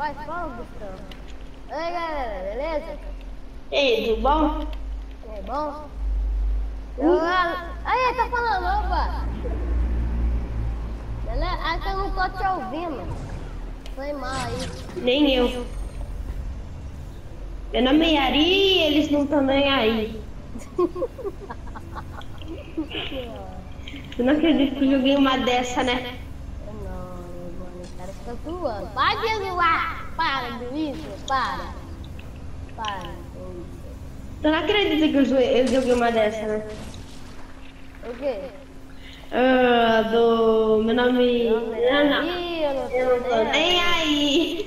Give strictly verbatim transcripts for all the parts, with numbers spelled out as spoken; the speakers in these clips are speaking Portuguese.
Vai, fala, Gustavo. Oi, galera, beleza? Ei, tudo bom? É bom? Eu, aí, tá falando, opa! Beleza? Ah, que eu não tô te ouvindo. Foi mal aí. Nem eu. Meu nome é Ari e eles não estão nem aí. Eu não acredito que eu joguei uma dessa, né? Não, mano, o cara fica zoando. Para de zoar! Para com isso, para! Para com isso. Tu não acredita que eu joguei, eu joguei uma dessa, né? O quê? Ah, do... Meu nome... Não, não, Não, não. aí, eu não Eu não tô tô nem nem aí.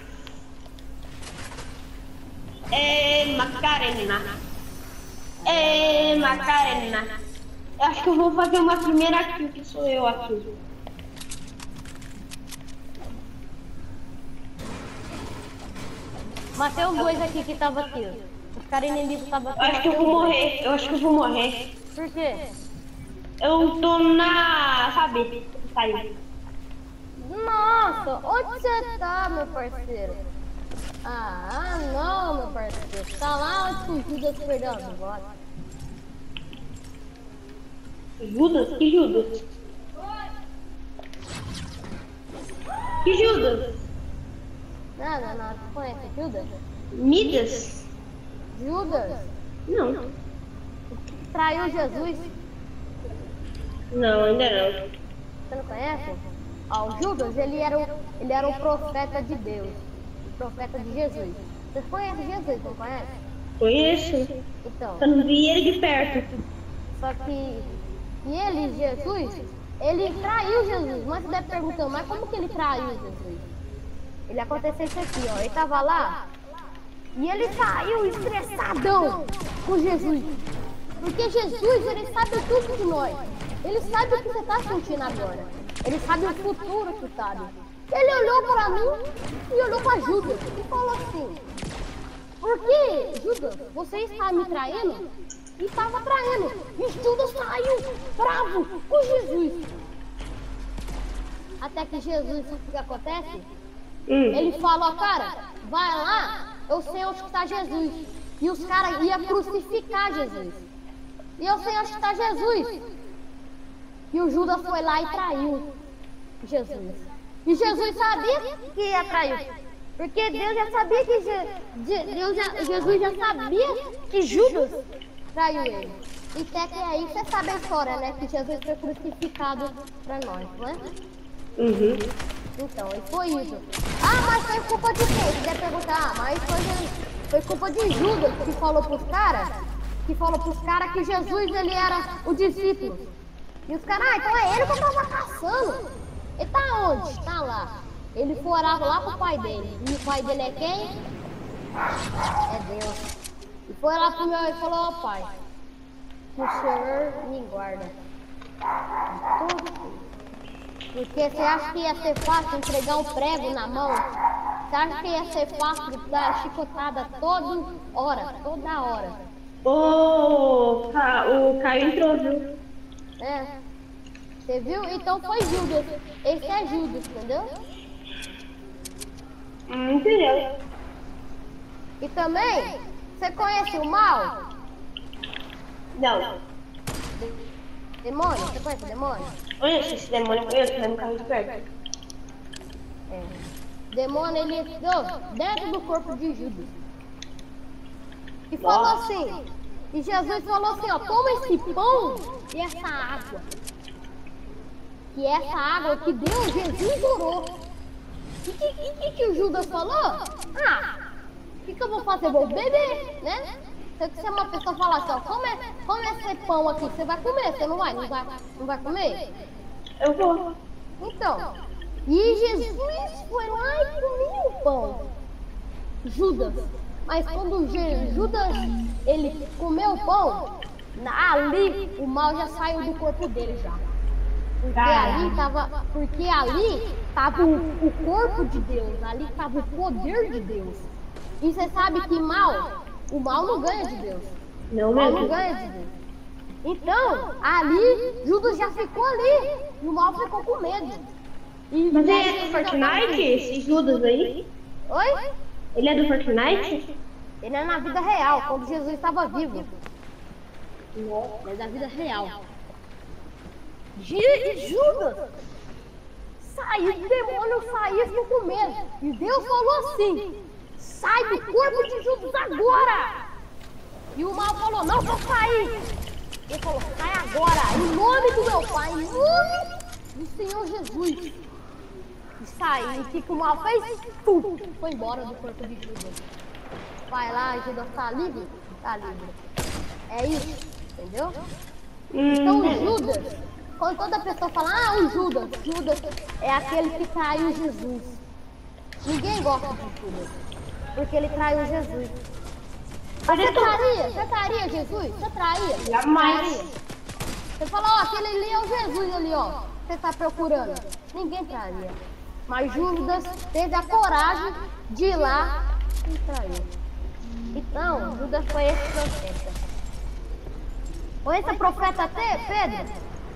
É Macarena. É Macarena. Eu acho que eu vou fazer uma primeira aqui, que sou eu aqui. Matei os dois aqui que tava aqui. Os caras inimigos tava aqui. Eu acho que eu vou morrer. Eu acho que eu vou morrer. Por quê? Eu tô na... Sabe? Saiu. Nossa, onde você tá, meu parceiro? Ah, não, meu parceiro. Tá lá onde o Judas perdeu as botas. Judas? Que Judas? Que Judas? Nada, nada. Conhece Judas? Midas? Judas? Não. Traiu Jesus? Não, ainda não. Você não conhece? Ó, o Judas, ele era o, ele era o profeta de Deus. O profeta de Jesus. Você conhece Jesus, não conhece? Conheço. Então, Eu não vi ele de perto. só que e ele, Jesus, ele traiu Jesus. Mas você deve perguntar, mas como que ele traiu Jesus? Ele aconteceu isso aqui, ó. Ele tava lá e ele saiu estressadão com Jesus. Porque Jesus, ele sabe tudo de nós. Ele sabe o que você tá sentindo agora. Ele sabe o futuro que sabe. Ele olhou para mim e olhou para Judas e falou assim: por que, Judas, você está me traindo? E estava traindo. E Judas saiu bravo com Jesus. Até que Jesus, o que acontece? Hum. Ele falou, cara, vai lá, eu sei onde está Jesus. E os caras iam crucificar Jesus. E eu sei onde está Jesus. E o Judas foi lá e traiu Jesus. E Jesus sabia que ia trair. Porque Deus já sabia que Je Je Deus já, Jesus já sabia que Judas traiu ele. E até que aí você sabe a história, né? Que Jesus foi crucificado pra nós, não é? Uhum. Então, e foi isso. Ah, mas foi culpa de quem? Você deve perguntar, ah, mas foi, foi culpa de Judas que falou pros caras, que falou pros caras que Jesus ele era o discípulo. E os caras, ah, então é ele que eu tava caçando. Ele tá onde? Tá lá. Ele foi orar lá pro pai dele. E o pai dele é quem? É Deus. E foi lá pro meu e falou, ó oh, pai, que o Senhor me guarda. Tudo. Porque você acha que ia ser fácil entregar um prego na mão? Você acha que ia ser fácil dar chicotada toda hora, toda hora? Oh, o Caio entrou, viu? É. Você viu? Então foi Judas. Esse é Judas, entendeu? Hum, entendeu? E também, você conhece o mal? Não. Demônio? Você conhece o demônio? Conheço esse demônio, conheço, mas não carro de perto. É. Demônio, ele entrou dentro do corpo de Judas. E falou assim, e Jesus falou assim, ó, toma esse pão e essa água. Que é essa água que Deus, Jesus orou. E o que, que, que o Judas falou? Ah, o que, que eu vou fazer? Vou beber, né? Se uma pessoa falar assim, ó, come, come esse pão aqui, você vai comer, você não vai? Não vai, não vai comer? Eu vou. Então, e Jesus foi lá e comeu o pão. Judas. Mas quando Judas, ele comeu o pão, ali o mal já saiu do corpo dele já. Porque ali tava, porque ali tava o, o corpo de Deus, ali tava o poder de Deus. E você sabe que mal, o mal não ganha de Deus. Não o mal mesmo. não ganha de Deus. Então, ali, Judas já ficou ali. E o mal ficou com medo. E Mas é Fortnite, esse Judas aí? Oi? Ele é do Fortnite? Ele é na vida real, quando Jesus estava vivo. Não. Ele é da vida real. Ju- Judas saiu, o demônio saiu e ficou com medo. E Deus falou assim: sai do corpo de Judas agora! E o mal falou: não vou sair. Ele falou: sai agora, em nome do meu pai, em nome do Senhor Jesus. E saiu. E o que, que o mal fez? Pum, foi embora do corpo de Judas. Vai lá, Judas tá livre? Tá livre. É isso, entendeu? Então o Judas, quando toda pessoa fala, ah, o Judas, Judas é aquele que traiu Jesus. Ninguém gosta de Judas, porque ele traiu Jesus. Você traria? Você traria Jesus? Você traria? Jamais. Traria. Você fala, ó, aquele ali é o Jesus ali, ó. Você tá procurando. Ninguém traria. Mas Judas teve a coragem de ir lá e traiu. Então, Judas foi esse profeta. Ou esse profeta até, Pedro?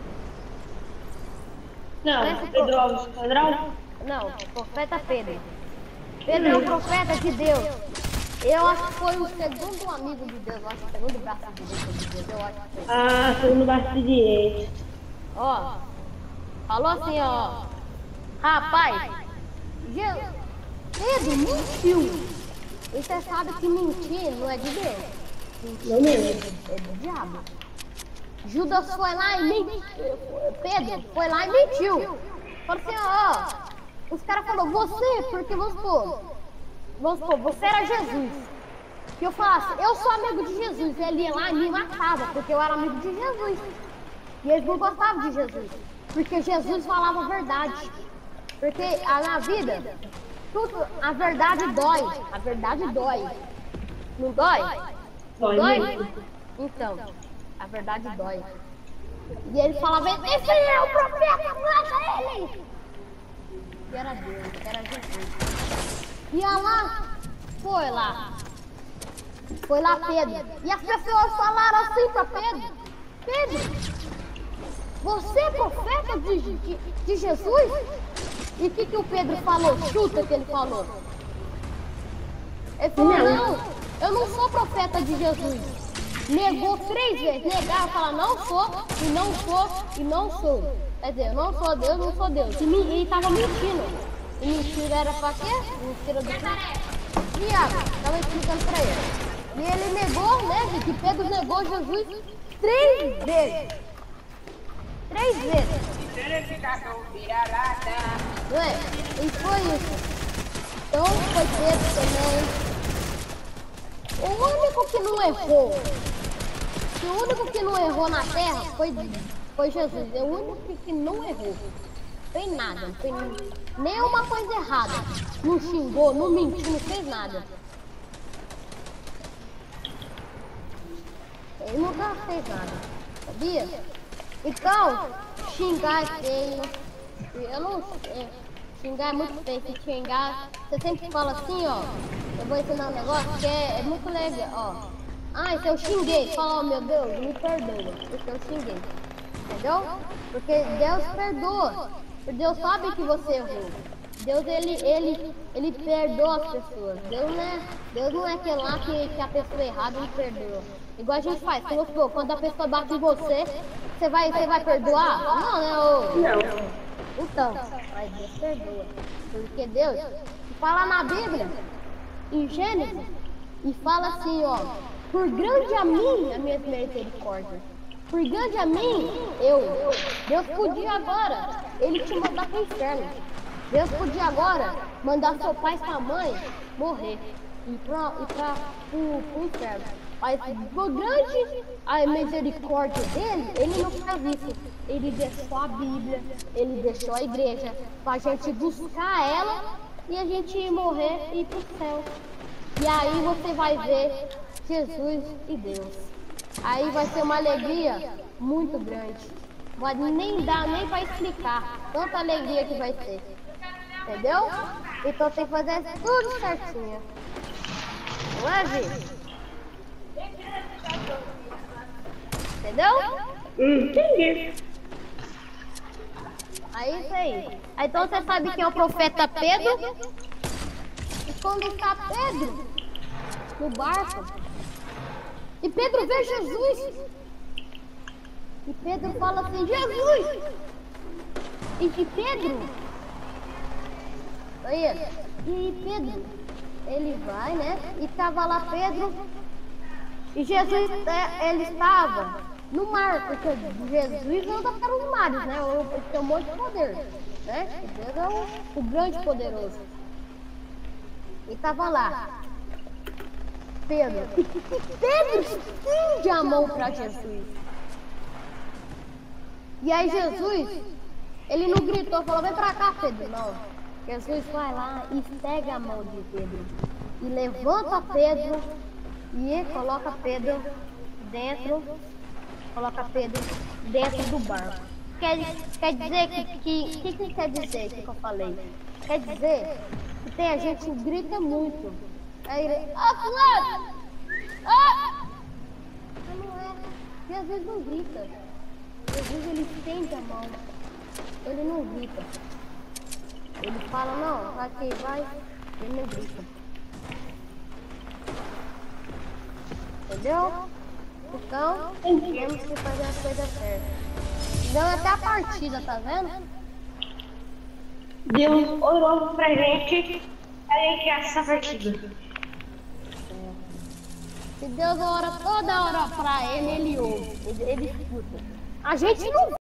Não, Pedro Alves Quadral? Não, profeta Pedro. Pedro é um profeta de Deus. Eu acho que foi o segundo amigo de Deus, eu acho que o segundo braço de Deus, eu acho que foi. Ah, segundo braço direito. Ó, falou assim, ó. Rapaz, Je- Pedro mentiu. E você sabe que mentir não é de Deus. Não mesmo. É do diabo. Judas foi lá e mentiu. Pedro foi lá e mentiu. Falou assim, ó. Os caras falaram, você, porque vamos supor, vamos supor, você era Jesus. Que eu falasse, eu sou amigo de Jesus. Ele ia lá e me matava, porque eu era amigo de Jesus. E eles não gostavam de Jesus. Porque Jesus falava a verdade. Porque a, na vida, tudo, a verdade dói. A verdade dói. Não dói? Dói Dói? muito. Então, a verdade dói. E ele falava, esse é o profeta, mata ele! E era Deus, era Jesus. Ia lá, foi lá. Foi lá Pedro. E as pessoas falaram assim pra Pedro: Pedro, você é profeta de, de, de Jesus? E o que, que o Pedro falou? Chuta que ele falou. Ele falou, não, eu não sou profeta de Jesus. Negou três vezes. Negar, falar, não sou, e não sou, e não sou. Quer dizer, eu não sou Deus, não sou Deus. E ele tava mentindo. E mentira era pra quê? Mentira do quê? Diabo, tava explicando pra ele. E ele negou, né? Que Pedro negou Jesus três vezes. Três vezes. Não é? E foi isso. Então foi Pedro também. O único que não errou, o único que não errou na terra foi, foi Jesus. É o único que não errou. Não fez nada, não fez nenhuma coisa errada. Não xingou, não mentiu, não fez nada. Ele nunca fez nada, sabia? Então, xingar é feio. Eu não sei. Xingar é muito feio. Se xingar, você sempre fala assim, ó. Eu vou ensinar um negócio que é, é muito legal, ó. Ah, se eu xinguei, fala, oh meu Deus, me perdoa. Porque eu xinguei. Entendeu? Porque Deus perdoa. Porque Deus sabe que você errou. Deus, ele, ele, ele perdoa as pessoas. Deus não é, Deus não é aquele lá que, que a pessoa errada não perdoa. Igual a gente faz. Como, pô, quando a pessoa bate em você, você vai, você vai perdoar? Não, né? Ô? Não. Então, mas Deus perdoa. Porque Deus fala na Bíblia, em Gênesis, e fala assim, ó. Por grande a mim, a minha misericórdia. Por grande a mim, eu. Deus podia agora, ele te mandar pro inferno. Deus podia agora mandar seu pai e sua mãe morrer. E pra, e pra pro, pro inferno. Mas por grande a misericórdia dele, ele não faz isso. Ele deixou a Bíblia, ele deixou a igreja pra gente buscar ela e a gente morrer e ir pro céu. E aí você vai ver Jesus e Deus. Aí vai ser uma alegria muito grande. Mas nem dá nem pra explicar tanta alegria que vai ser. Entendeu? Então tem que fazer tudo certinho. Não é, gente? Entendeu? Entendi. Aí isso aí. Aí, então você sabe quem é o profeta Pedro? E quando está Pedro no barco, e Pedro vê Jesus, e Pedro fala assim, Jesus! E de Pedro, olha, e Pedro, ele vai, né? E tava lá Pedro, e Jesus, é, ele estava no mar, porque Jesus anda para os mares, né? Ele tem um monte de poder, né? E Deus é o, o grande poderoso. E tava lá, Pedro, e Pedro estende a mão para Jesus. E aí Jesus, ele não gritou, falou, vem pra cá, Pedro, não. Jesus vai lá e pega a mão de Pedro. E levanta Pedro e coloca Pedro dentro, coloca Pedro dentro do barco. Quer, quer dizer que, que, que, que quer dizer que eu falei? Quer dizer que tem a gente que grita muito. Aí ele, ó, fulano! Ó! Mas não é, Jesus não grita. Jesus, ele estende a mão. Ele não grita. Ele fala, não, vai que vai. Ele não grita. Entendeu? Então, temos que fazer as coisas certas. Deu até a partida, tá vendo? Deus orou pra gente pra gente criar essa partida. Se Deus ora toda hora pra ele, ele ouve. Ele, ele escuta. A gente não